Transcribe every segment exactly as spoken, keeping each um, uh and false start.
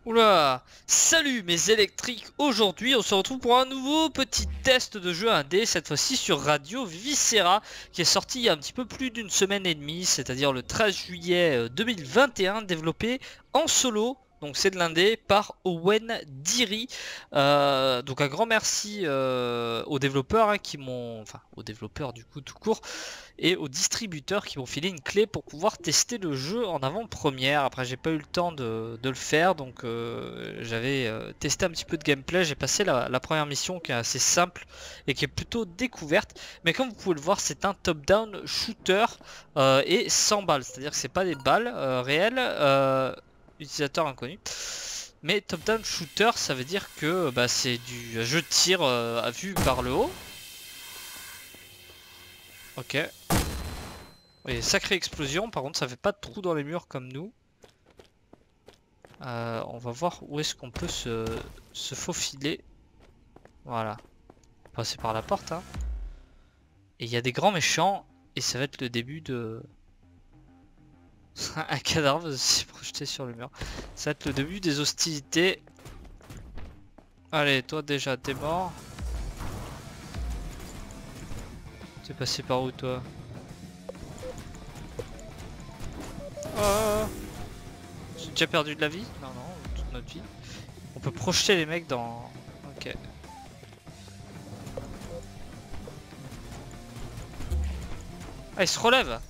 Oula, salut mes électriques. Aujourd'hui on se retrouve pour un nouveau petit test de jeu indé, cette fois-ci sur Radio Viscera, qui est sorti il y a un petit peu plus d'une semaine et demie, c'est-à-dire le treize juillet deux mille vingt et un, développé en solo. Donc c'est de l'indé par Owen Diri. Euh, donc un grand merci euh, aux développeurs hein, qui m'ont, enfin aux développeurs du coup tout court, et aux distributeurs qui m'ont filé une clé pour pouvoir tester le jeu en avant-première. Après j'ai pas eu le temps de, de le faire, donc euh, j'avais euh, testé un petit peu de gameplay. J'ai passé la, la première mission qui est assez simple et qui est plutôt découverte. Mais comme vous pouvez le voir, c'est un top-down shooter euh, et sans balles, c'est-à-dire que c'est pas des balles euh, réelles. Euh, Utilisateur inconnu. Mais top-down shooter, ça veut dire que bah, c'est du jeu de tir euh, à vue par le haut. Ok. Oui, sacrée explosion. Par contre, ça fait pas de trou dans les murs comme nous. Euh, on va voir où est-ce qu'on peut se, se faufiler. Voilà. Passer par la porte. Hein. Et il y a des grands méchants. Et ça va être le début de... un cadavre s'est projeté sur le mur. Ça va être le début des hostilités. Allez, toi déjà, t'es mort. T'es passé par où toi? Oh, j'ai déjà perdu de la vie? Non, non, toute notre vie. On peut projeter les mecs dans... Ok. Ah, il se relève.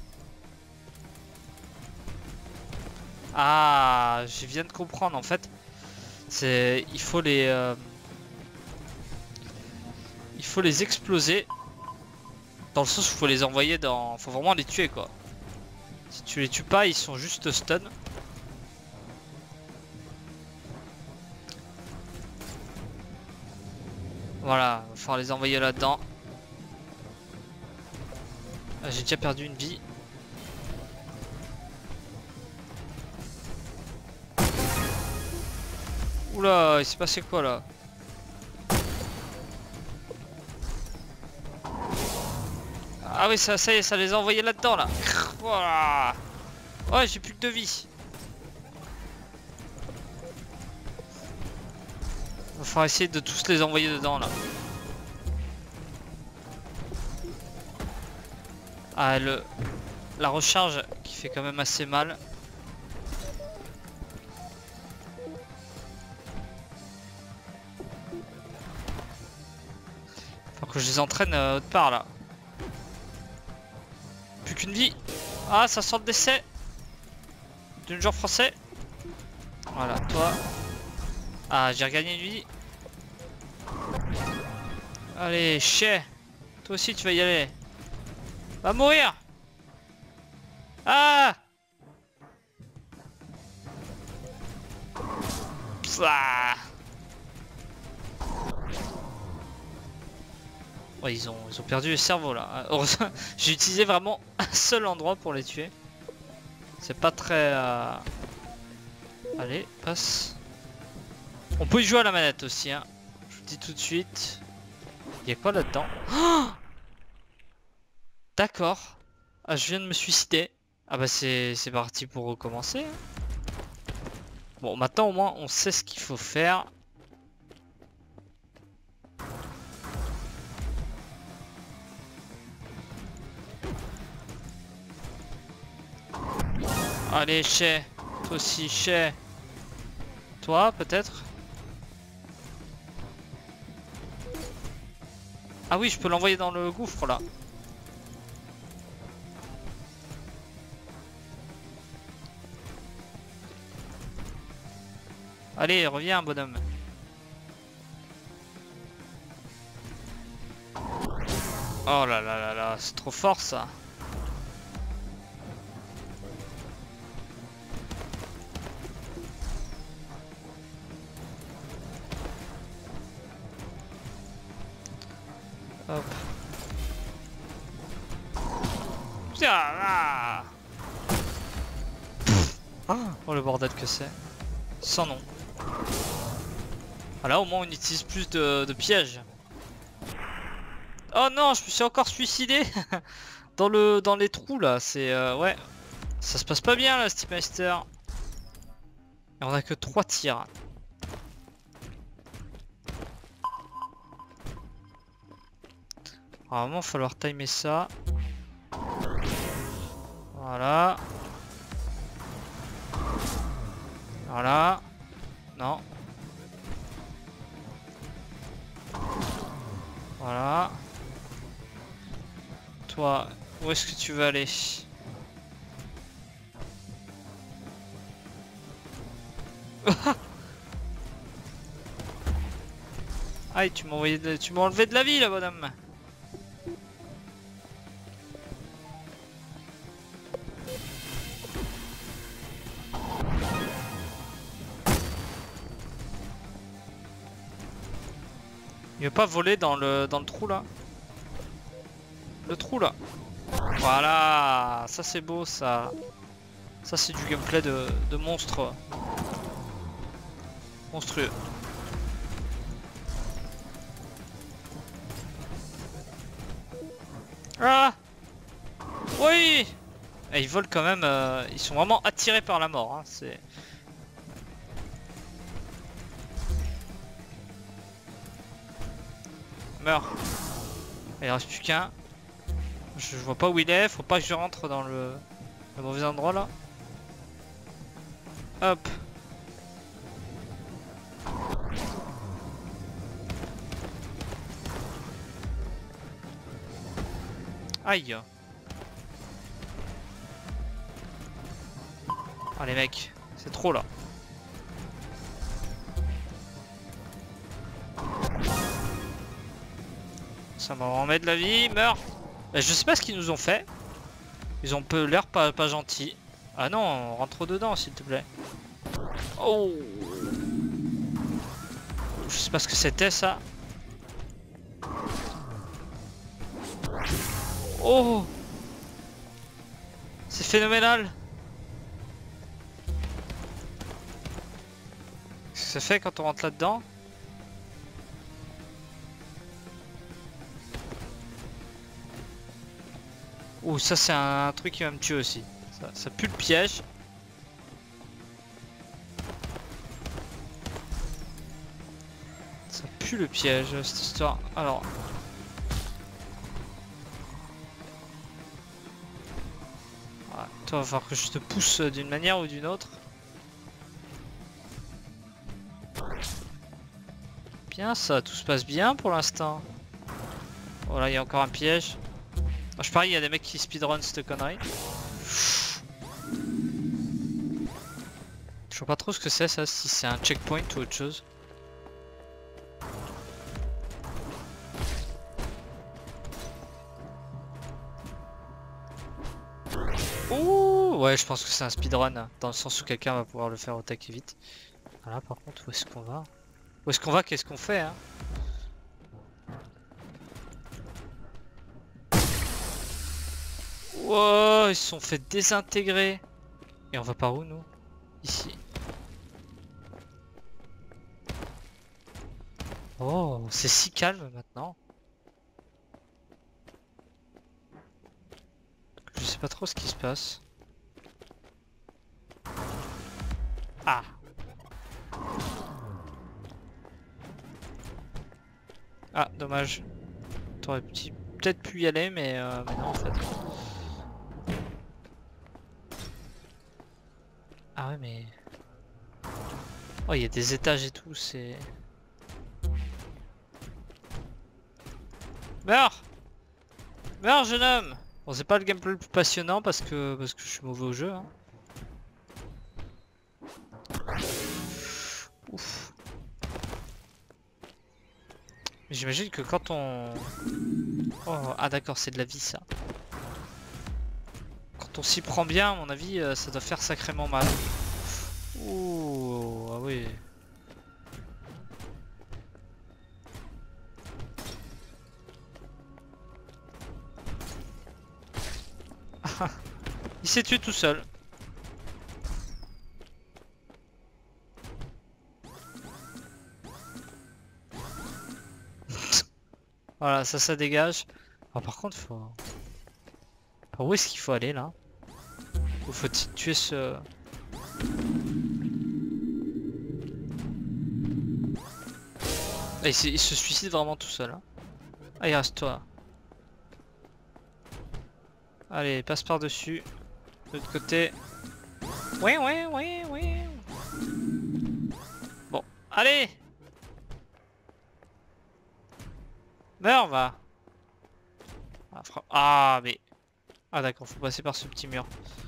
Ah, je viens de comprendre en fait. C'est, il faut les, euh... il faut les exploser. Dans le sens où il faut les envoyer dans, faut vraiment les tuer quoi. Si tu les tues pas, ils sont juste stun. Voilà, il va falloir les envoyer là-dedans. Ah, j'ai déjà perdu une vie. Oula, il s'est passé quoi là? Ah oui, ça, ça y est, ça les a envoyés là-dedans là. Voilà. Ouais, j'ai plus que deux vies. Va falloir essayer de tous les envoyer dedans là. Ah, le... la recharge qui fait quand même assez mal. Faut que je les entraîne euh, autre part là. Plus qu'une vie. Ah, ça sort de décès d'une genre français. Voilà, toi. Ah, j'ai regagné une vie. Allez, chais. Toi aussi, tu vas y aller. Va mourir. Ah. Psah. Ouais, ils ont, ils ont perdu le cerveau là. Heureusement, j'ai utilisé vraiment un seul endroit pour les tuer. C'est pas très... Euh... Allez, passe. On peut y jouer à la manette aussi, hein. Je vous le dis tout de suite. Il y a quoi là-dedans? Oh, d'accord. Ah, je viens de me suicider. Ah bah c'est parti pour recommencer. Hein. Bon, maintenant au moins on sait ce qu'il faut faire. Allez, chais. Toi aussi, chais. Toi, peut-être? Ah oui, je peux l'envoyer dans le gouffre, là. Allez, reviens, bonhomme. Oh là là là là, c'est trop fort, ça. Hop. Ah. Oh le bordel que c'est. Sans nom. Voilà, au moins on utilise plus de, de pièges. Oh non, je me suis encore suicidé. Dans le dans les trous là, c'est euh, ouais. Ça se passe pas bien là, Steepmeister. Et on a que trois tirs. Alors, vraiment, il va falloir timer ça. Voilà. Voilà. Non. Voilà. Toi, où est-ce que tu veux aller? Aïe, tu m'as envoyé de... tu m'as enlevé de la vie, la bonhomme. Il veut pas voler dans le dans le trou là? Le trou là. Voilà, ça c'est beau ça. Ça c'est du gameplay de, de monstre. Monstrueux. Ah! Oui! Et ils volent quand même, euh, ils sont vraiment attirés par la mort, hein, c'est... Meurs. Il reste plus qu'un. Je vois pas où il est, faut pas que je rentre dans le, le mauvais endroit là. Hop. Aïe. Ah les mecs, c'est trop là. Ça m'en remet de la vie, meurs. Bah, je sais pas ce qu'ils nous ont fait. Ils ont peu l'air pas, pas gentils. Ah non, rentre dedans s'il te plaît. Oh. Je sais pas ce que c'était ça. Oh. C'est phénoménal. Qu'est-ce que ça fait quand on rentre là-dedans? Ouh, ça c'est un truc qui va me tuer aussi. Ça, ça pue le piège. Ça pue le piège cette histoire. Alors. Ouais, toi, il va falloir que je te pousse d'une manière ou d'une autre. Bien ça, tout se passe bien pour l'instant. Voilà, il y a encore un piège. Je parie, il y a des mecs qui speedrun cette connerie. Je vois pas trop ce que c'est ça, si c'est un checkpoint ou autre chose. Ouh, ouais, je pense que c'est un speedrun, dans le sens où quelqu'un va pouvoir le faire au taquet vite. Voilà, par contre, où est-ce qu'on va? Où est-ce qu'on va? Qu'est-ce qu'on fait, hein? Wow, ils se sont fait désintégrer. Et on va par où nous? Ici. Oh, c'est si calme maintenant. Je sais pas trop ce qui se passe. Ah. Ah, dommage. T'aurais peut-être pu y aller, mais, euh, mais non en fait. Ah ouais mais... Oh il y a des étages et tout, c'est... Meurs! Meurs jeune homme! Bon c'est pas le gameplay le plus passionnant parce que parce que je suis mauvais au jeu. Hein. Ouf. J'imagine que quand on... Oh, ah d'accord, c'est de la vie ça. Quand on s'y prend bien, à mon avis, ça doit faire sacrément mal. Ouh, ah oui. Il s'est tué tout seul. Voilà, ça, ça dégage. Ah, par contre, faut... Par où est-ce qu'il faut aller, là? Ou faut-il tuer ce... Ah, il, il se suicide vraiment tout seul. Hein. Ah, il reste toi. Allez, passe par dessus. De l'autre côté. Ouais, ouais, ouais, ouais. Bon, allez. Meurs, va. Ah, fra... ah mais... Ah d'accord, faut passer par ce petit mur.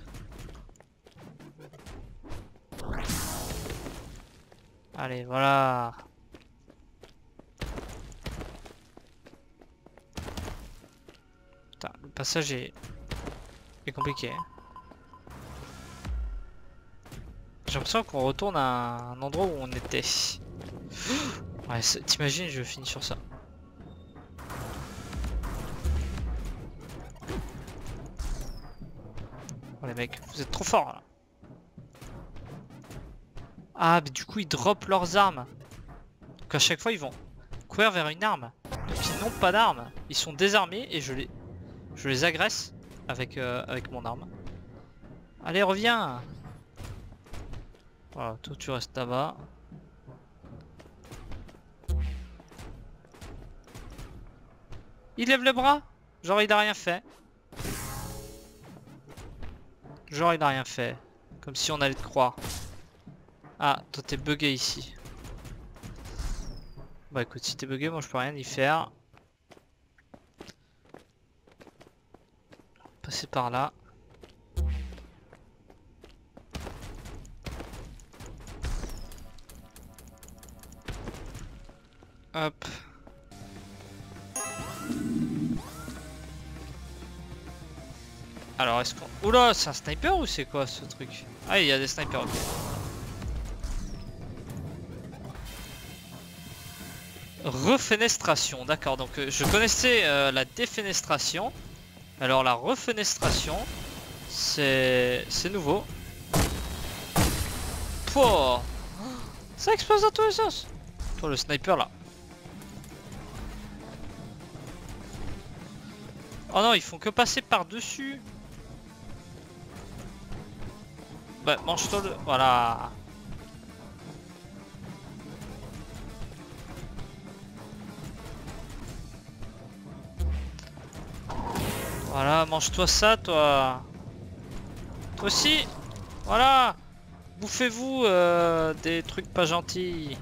Allez, voilà. Putain, le passage est, est compliqué. J'ai l'impression qu'on retourne à un endroit où on était. Ouais, t'imagines, je finis sur ça. Oh les mecs, vous êtes trop forts là. Ah, mais du coup ils dropent leurs armes. Donc à chaque fois ils vont courir vers une arme. Donc ils n'ont pas d'armes. Ils sont désarmés et je les, je les agresse avec, euh, avec mon arme. Allez, reviens. Voilà, toi tu restes là-bas. Il lève le bras. Genre il a rien fait. Genre il a rien fait. Comme si on allait te croire. Ah, toi t'es bugué ici. Bah écoute, si t'es bugué, moi je peux rien y faire. Passer par là. Hop. Alors est-ce qu'on... Oula, c'est un sniper ou c'est quoi ce truc? Ah, il y a des snipers. Okay. Refenestration, d'accord. Donc euh, je connaissais euh, la défenestration. Alors la refenestration, c'est c'est nouveau. Pouah, ça explose dans tous les sens. Toi le sniper là. Oh non, ils font que passer par dessus. Bah mange-toi le... Voilà. Voilà, mange-toi ça, toi. Toi aussi. Voilà. Bouffez-vous euh, des trucs pas gentils.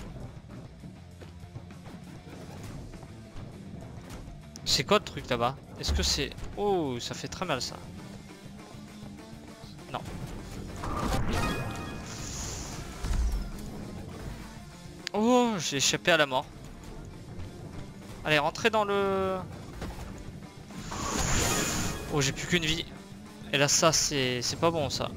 C'est quoi le truc là-bas? Est-ce que c'est... Oh, ça fait très mal ça. Non. Oh, j'ai échappé à la mort. Allez, rentrez dans le... Oh, j'ai plus qu'une vie. Et là, ça, c'est pas bon, ça.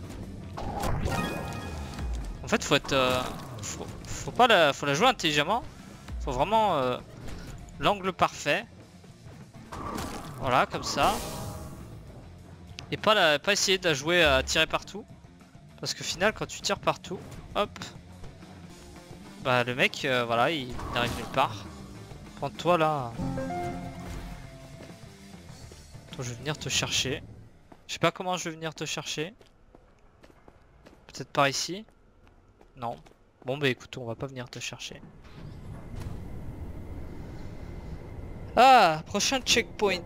En fait, faut être... Euh... Faut... faut pas la... Faut la jouer intelligemment. Faut vraiment... Euh... L'angle parfait. Voilà, comme ça. Et pas, la... pas essayer de la jouer à tirer partout. Parce que final, quand tu tires partout, hop. Bah, le mec, euh, voilà, il n'arrive nulle part. Prends-toi là. Toi, je vais venir te chercher. Je sais pas comment je vais venir te chercher. Peut-être par ici. Non. Bon bah écoute, on va pas venir te chercher. Ah, prochain checkpoint.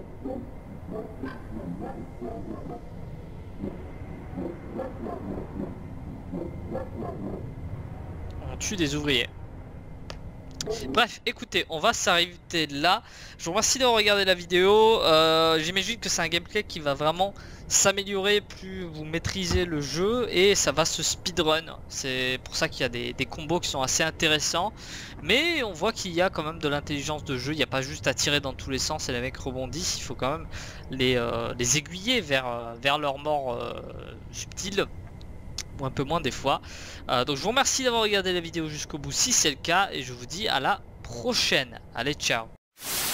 On tue des ouvriers. Bref, écoutez, on va s'arrêter là. Je vous remercie d'avoir regardé la vidéo. Euh, J'imagine que c'est un gameplay qui va vraiment s'améliorer plus vous maîtrisez le jeu et ça va se speedrun. C'est pour ça qu'il y a des, des combos qui sont assez intéressants. Mais on voit qu'il y a quand même de l'intelligence de jeu. Il n'y a pas juste à tirer dans tous les sens et les mecs rebondissent. Il faut quand même les, euh, les aiguiller vers, euh, vers leur mort euh, subtile. Ou un peu moins des fois. Euh, donc je vous remercie d'avoir regardé la vidéo jusqu'au bout si c'est le cas. Et je vous dis à la prochaine. Allez, ciao.